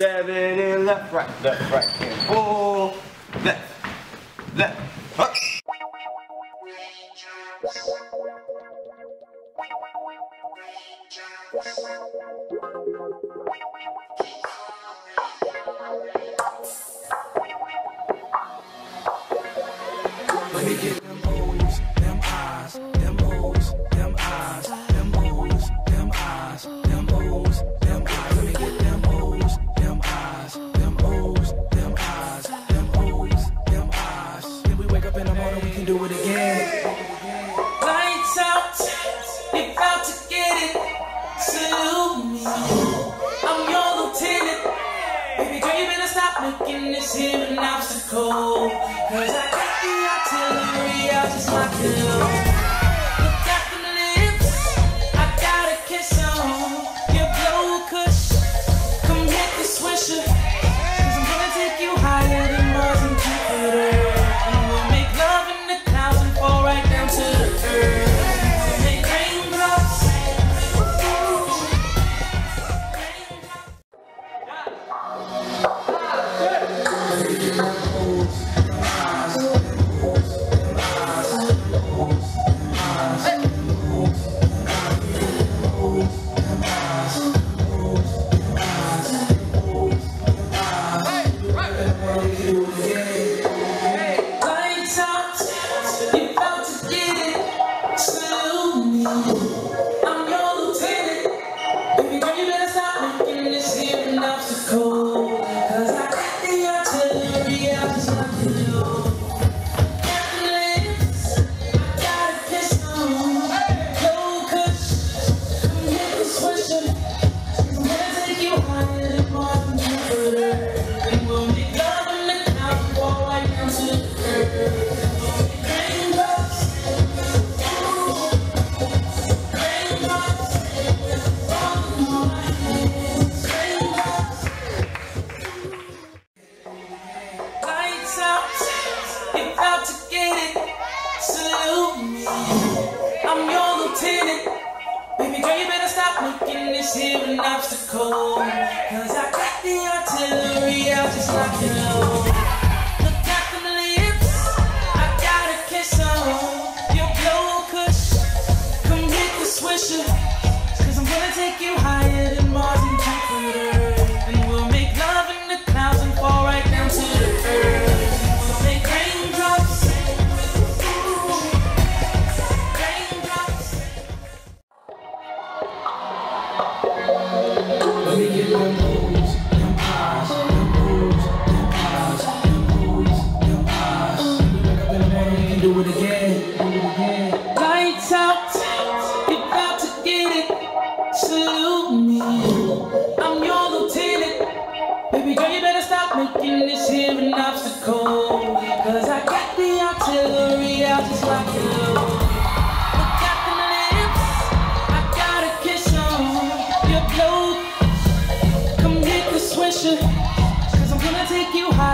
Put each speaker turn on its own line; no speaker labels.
7 left, right, and 4, left, up.
Let me get them O's, them I's, them O's, them I's, them O's, them I's, them O's, them I's. Let me get them O's, them I's, them O's, them I's, them O's, them I's. Then we wake up in the morning, we can do it again. Lights out, you're about to get it. Salute me, I'm your lieutenant. Baby girl, you better stop making this here an obstacle. Cause I got the artillery, I'll just lock it up. Look at them lips, I got a kiss on your blow kush. Come hit the swisher, cause I'm gonna take you higher than Mars and Jupiter. And we'll make love in the clouds and fall right down to the earth. We'll make raindrops. Lights out, you're about to get it. Salute me, I'm your lieutenant. Baby girl, you better stop making this here an obstacle. Cause I got the artillery, I'll just lock it up. Got the lips, I got a kiss on blow kush. Come hit the swisher, cause I'm gonna take you higher than Mars and Jupiter. And we'll make love in the clouds and fall right down to the earth. Raindrops, raindrops, falling on my hands. Raindrops. Lights out, you're about to get it. Salute me, I'm your lieutenant. Baby girl, you better stop making this here an obstacle. Cause I got the artillery, I'll just lock it up. Look at them lips, I got a kiss on your blow kush. Come hit the swisher, cause I'm gonna take you higher than Mars and Jupiter. And we'll make love in the clouds and fall right down to the earth. We'll make raindrops, raindrops. Let me get them O's, them I's, them O's, them I's, them O's, them I's. We wake up in the morning, we can do it again. Lights out, you're about to get it. Salute me, I'm your lieutenant. Baby girl, you better stop making this here an obstacle. Cause I got the artillery, I'll just lock it up. Look at them lips, I got a kiss on your blow. Come hit the swisher, cause I'm gonna take you high.